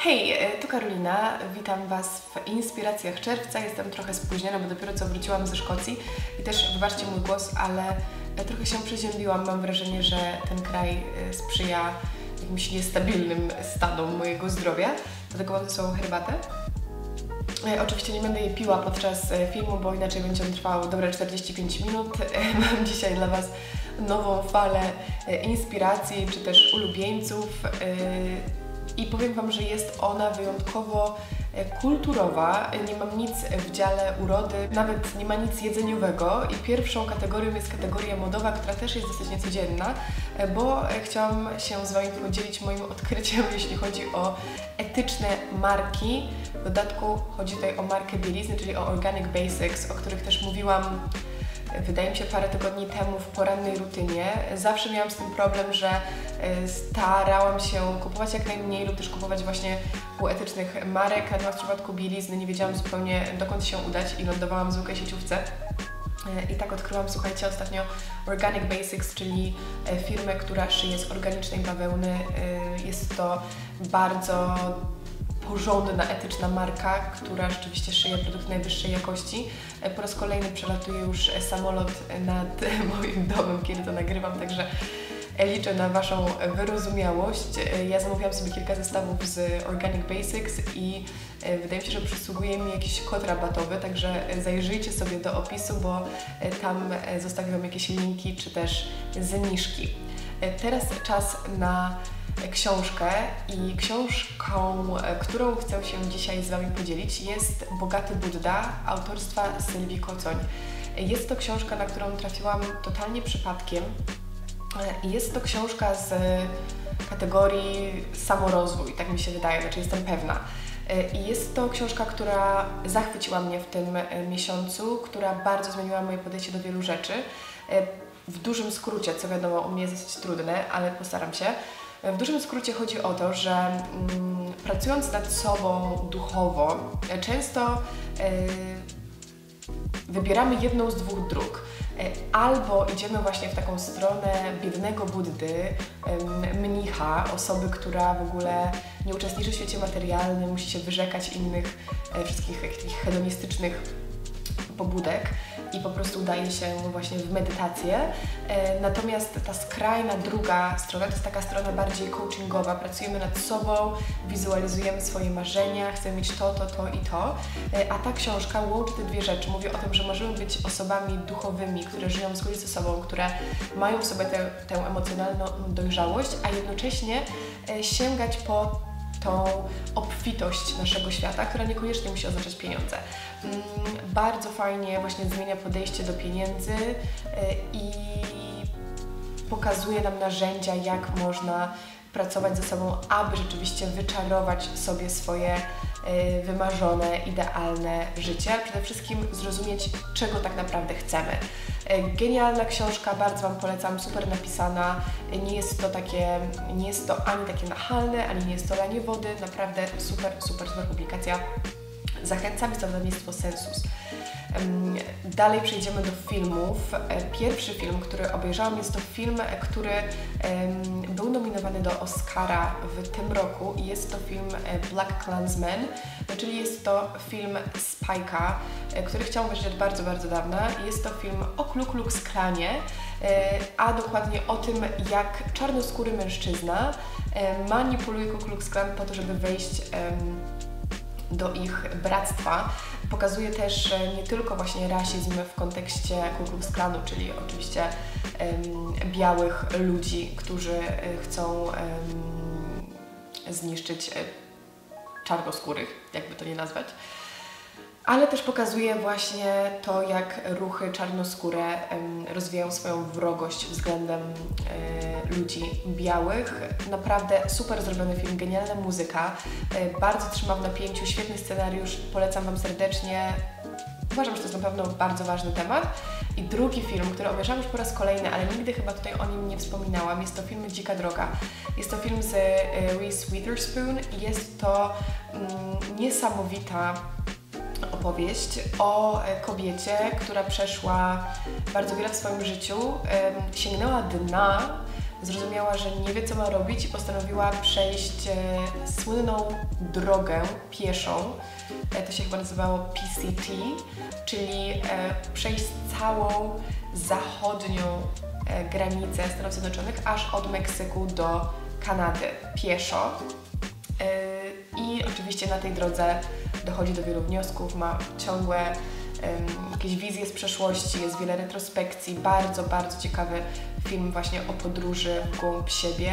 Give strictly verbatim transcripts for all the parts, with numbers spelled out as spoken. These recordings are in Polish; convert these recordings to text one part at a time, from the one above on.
Hej, tu Karolina, witam Was w Inspiracjach Czerwca. Jestem trochę spóźniona, bo dopiero co wróciłam ze Szkocji i też wybaczcie mój głos, ale trochę się przeziębiłam. Mam wrażenie, że ten kraj sprzyja jakimś niestabilnym stanom mojego zdrowia, dlatego mam ze sobą herbatę. Oczywiście nie będę jej piła podczas filmu, bo inaczej będzie on trwał dobre czterdzieści pięć minut. Mam dzisiaj dla Was nową falę inspiracji, czy też ulubieńców. I powiem Wam, że jest ona wyjątkowo kulturowa, nie mam nic w dziale urody, nawet nie ma nic jedzeniowego i pierwszą kategorią jest kategoria modowa, która też jest dosyć niecodzienna, bo chciałam się z Wami podzielić moim odkryciem, jeśli chodzi o etyczne marki. W dodatku chodzi tutaj o markę bielizny, czyli o Organic Basics, o których też mówiłam, wydaje mi się, parę tygodni temu w porannej rutynie. Zawsze miałam z tym problem, że starałam się kupować jak najmniej lub też kupować właśnie u etycznych marek, natomiast w przypadku bielizny nie wiedziałam zupełnie, dokąd się udać i lądowałam w zwykłej sieciówce. I tak odkryłam, słuchajcie, ostatnio Organic Basics, czyli firmę, która szyje z organicznej bawełny. Jest to bardzo porządna, etyczna marka, która rzeczywiście szyje produkty najwyższej jakości. Po raz kolejny przelatuje już samolot nad moim domem, kiedy to nagrywam, także liczę na Waszą wyrozumiałość. Ja zamówiłam sobie kilka zestawów z Organic Basics i wydaje mi się, że przysługuje mi jakiś kod rabatowy, także zajrzyjcie sobie do opisu, bo tam zostawię Wam jakieś linki czy też zniżki. Teraz czas na książkę i książką, którą chcę się dzisiaj z Wami podzielić, jest Bogaty Budda autorstwa Sylwii Kocoń. Jest to książka, na którą trafiłam totalnie przypadkiem. Jest to książka z kategorii samorozwój, tak mi się wydaje, znaczy jestem pewna. I jest to książka, która zachwyciła mnie w tym miesiącu, która bardzo zmieniła moje podejście do wielu rzeczy. W dużym skrócie, co wiadomo, u mnie jest dosyć trudne, ale postaram się. W dużym skrócie chodzi o to, że mm, pracując nad sobą duchowo, często yy, wybieramy jedną z dwóch dróg. Albo idziemy właśnie w taką stronę biednego Buddy, mnicha, osoby, która w ogóle nie uczestniczy w świecie materialnym, musi się wyrzekać innych wszystkich takich hedonistycznych pobudek i po prostu udaje się właśnie w medytację. Natomiast ta skrajna druga strona to jest taka strona bardziej coachingowa. Pracujemy nad sobą, wizualizujemy swoje marzenia, chcemy mieć to, to, to i to. A ta książka łączy te dwie rzeczy. Mówi o tym, że możemy być osobami duchowymi, które żyją w zgodzie ze sobą, które mają w sobie tę, tę emocjonalną dojrzałość, a jednocześnie sięgać po tą obfitość naszego świata, która niekoniecznie musi oznaczać pieniądze. Bardzo fajnie właśnie zmienia podejście do pieniędzy i pokazuje nam narzędzia, jak można pracować ze sobą, aby rzeczywiście wyczarować sobie swoje wymarzone, idealne życie. Przede wszystkim zrozumieć, czego tak naprawdę chcemy. Genialna książka, bardzo Wam polecam, super napisana. Nie jest to takie, nie jest to ani takie nachalne, ani nie jest to lanie wody. Naprawdę super, super, super publikacja. Zachęcam, jest to wydawnictwo Sensus. Dalej przejdziemy do filmów. Pierwszy film, który obejrzałam, jest to film, który był nominowany do Oscara w tym roku i jest to film Black Klansman, czyli jest to film Spike'a, który chciałam obejrzeć od bardzo, bardzo dawna. Jest to film o Ku Klux Klanie, a dokładnie o tym, jak czarnoskóry mężczyzna manipuluje Ku Klux Klan po to, żeby wejść do ich bractwa. Pokazuje też nie tylko właśnie rasizm w kontekście Ku Klux Klanu, czyli oczywiście um, białych ludzi, którzy chcą um, zniszczyć czarnoskórych, jakby to nie nazwać. Ale też pokazuje właśnie to, jak ruchy czarnoskóre um, rozwijają swoją wrogość względem e, ludzi białych. Naprawdę super zrobiony film, genialna muzyka, e, bardzo trzyma w napięciu, świetny scenariusz, polecam Wam serdecznie. Uważam, że to jest na pewno bardzo ważny temat. I drugi film, który obejrzałam już po raz kolejny, ale nigdy chyba tutaj o nim nie wspominałam, jest to film Dzika Droga. Jest to film z e, Reese Witherspoon i jest to mm, niesamowita opowieść o kobiecie, która przeszła bardzo wiele w swoim życiu, sięgnęła dna, zrozumiała, że nie wie, co ma robić i postanowiła przejść e, słynną drogę pieszą. E, to się chyba nazywało P C T, czyli e, przejść całą zachodnią e, granicę Stanów Zjednoczonych, aż od Meksyku do Kanady pieszo. E, I oczywiście na tej drodze dochodzi do wielu wniosków, ma ciągłe um, jakieś wizje z przeszłości, jest wiele retrospekcji, bardzo, bardzo ciekawy film właśnie o podróży w głąb siebie.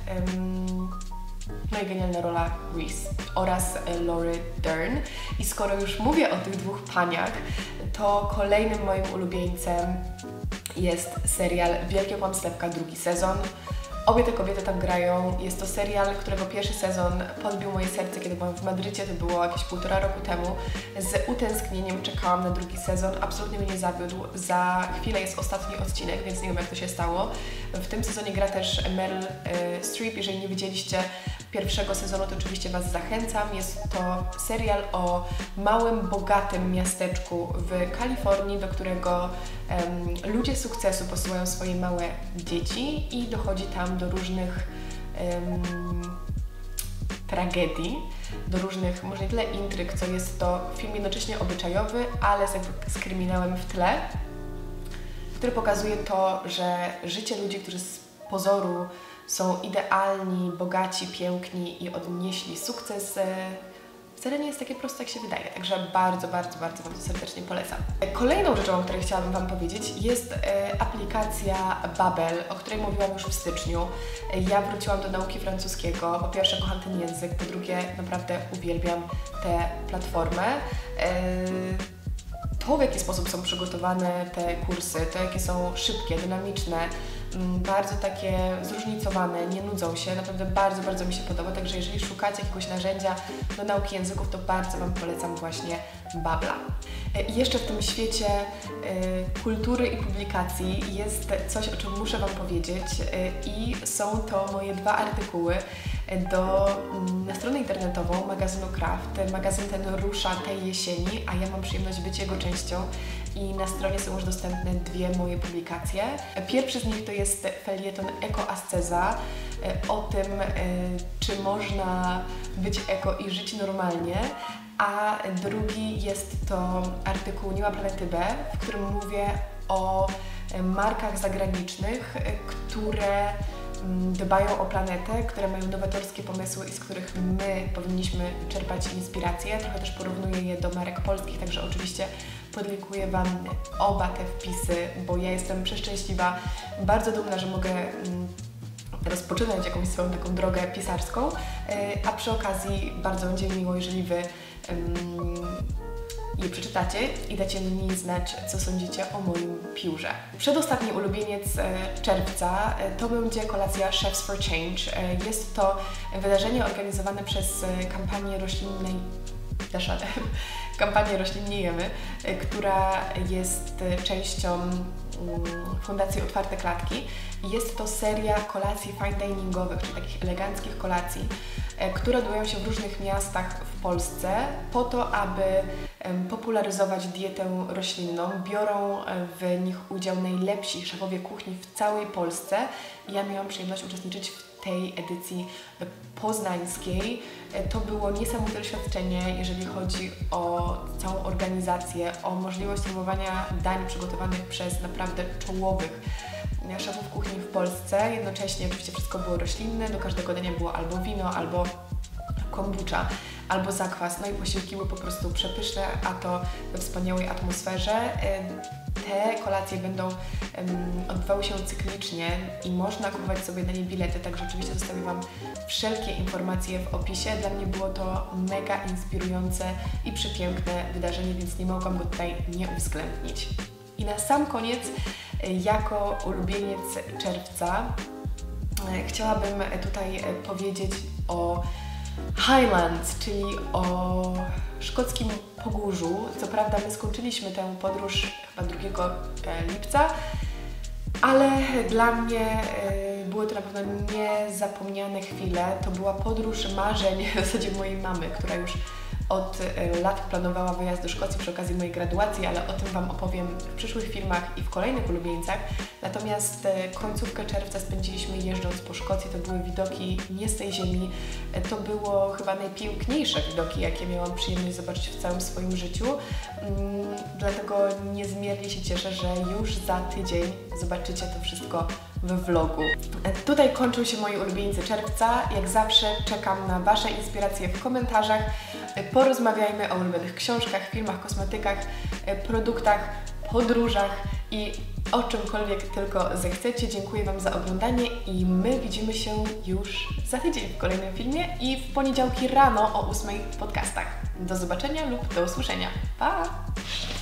Um, no i genialna rola Reese oraz Laura Dern. I skoro już mówię o tych dwóch paniach, to kolejnym moim ulubieńcem jest serial Wielkie Kłamstewka, drugi sezon. Obie te kobiety tam grają. Jest to serial, którego pierwszy sezon podbił moje serce, kiedy byłam w Madrycie, to było jakieś półtora roku temu. Z utęsknieniem czekałam na drugi sezon, absolutnie mnie nie zawiódł. Za chwilę jest ostatni odcinek, więc nie wiem, jak to się stało. W tym sezonie gra też Meryl y, Streep. Jeżeli nie widzieliście pierwszego sezonu, to oczywiście Was zachęcam. Jest to serial o małym, bogatym miasteczku w Kalifornii, do którego um, ludzie sukcesu posyłają swoje małe dzieci i dochodzi tam do różnych um, tragedii, do różnych, może nie tyle intryg, co jest to film jednocześnie obyczajowy, ale z, jakby z kryminałem w tle, który pokazuje to, że życie ludzi, którzy z pozoru są idealni, bogaci, piękni i odnieśli sukces, wcale nie jest takie proste, jak się wydaje. Także bardzo, bardzo, bardzo Wam to serdecznie polecam. Kolejną rzeczą, o której chciałabym Wam powiedzieć, jest e, aplikacja Babbel, o której mówiłam już w styczniu. E, ja wróciłam do nauki francuskiego. Po pierwsze, kocham ten język, po drugie, naprawdę uwielbiam tę platformę. E, to, w jaki sposób są przygotowane te kursy, to jakie są szybkie, dynamiczne, bardzo takie zróżnicowane, nie nudzą się, naprawdę bardzo, bardzo mi się podoba, także jeżeli szukacie jakiegoś narzędzia do nauki języków, to bardzo Wam polecam właśnie Babbla. I jeszcze w tym świecie y, kultury i publikacji jest coś, o czym muszę Wam powiedzieć y, i są to moje dwa artykuły do, y, na stronę internetową magazynu Craft. Magazyn ten rusza tej jesieni, a ja mam przyjemność być jego częścią i na stronie są już dostępne dwie moje publikacje. Pierwszy z nich to jest felieton Ekoasceza, o tym, czy można być eko i żyć normalnie, a drugi jest to artykuł Nie ma planety B, w którym mówię o markach zagranicznych, które dbają o planetę, które mają nowatorskie pomysły i z których my powinniśmy czerpać inspiracje. Trochę też porównuję je do marek polskich, także oczywiście podlinkuję Wam oba te wpisy, bo ja jestem przeszczęśliwa, bardzo dumna, że mogę rozpoczynać jakąś swoją taką drogę pisarską, a przy okazji bardzo będzie miło, jeżeli Wy je przeczytacie i dacie mi znać, co sądzicie o moim piórze. Przedostatni ulubieniec czerwca to będzie kolacja Chefs for Change. Jest to wydarzenie organizowane przez kampanię roślinnej kampanię Roślin Nie Jemy, która jest częścią Fundacji Otwarte Klatki. Jest to seria kolacji fine diningowych, czyli takich eleganckich kolacji, które odbywają się w różnych miastach w Polsce po to, aby popularyzować dietę roślinną. Biorą w nich udział najlepsi szefowie kuchni w całej Polsce. Ja miałam przyjemność uczestniczyć w tej edycji poznańskiej. To było niesamowite doświadczenie, jeżeli chodzi o całą organizację, o możliwość próbowania dań przygotowanych przez naprawdę czołowych szefów kuchni w Polsce. Jednocześnie oczywiście wszystko było roślinne, do każdego dania było albo wino, albo kombucha, albo zakwas, no i posiłki były po prostu przepyszne, a to we wspaniałej atmosferze. Te kolacje będą um, odbywały się cyklicznie i można kupować sobie na nie bilety, także oczywiście zostawię Wam wszelkie informacje w opisie. Dla mnie było to mega inspirujące i przepiękne wydarzenie, więc nie mogłam go tutaj nie uwzględnić. I na sam koniec, jako ulubieniec czerwca, chciałabym tutaj powiedzieć o Highlands, czyli o szkockim Pogórzu. Co prawda my skończyliśmy tę podróż chyba drugiego lipca, ale dla mnie były to na pewno niezapomniane chwile. To była podróż marzeń w zasadzie mojej mamy, która już od lat planowała wyjazd do Szkocji przy okazji mojej graduacji, ale o tym Wam opowiem w przyszłych filmach i w kolejnych ulubieńcach. Natomiast końcówkę czerwca spędziliśmy jeżdżąc po Szkocji, to były widoki nie z tej ziemi, to było chyba najpiękniejsze widoki, jakie miałam przyjemność zobaczyć w całym swoim życiu. Dlatego niezmiernie się cieszę, że już za tydzień zobaczycie to wszystko we vlogu. Tutaj kończą się moi ulubieńcy czerwca. Jak zawsze czekam na Wasze inspiracje w komentarzach. Porozmawiajmy o ulubionych książkach, filmach, kosmetykach, produktach, podróżach i o czymkolwiek tylko zechcecie. Dziękuję Wam za oglądanie i my widzimy się już za tydzień w kolejnym filmie i w poniedziałki rano o ósmej w podcastach. Do zobaczenia lub do usłyszenia. Pa!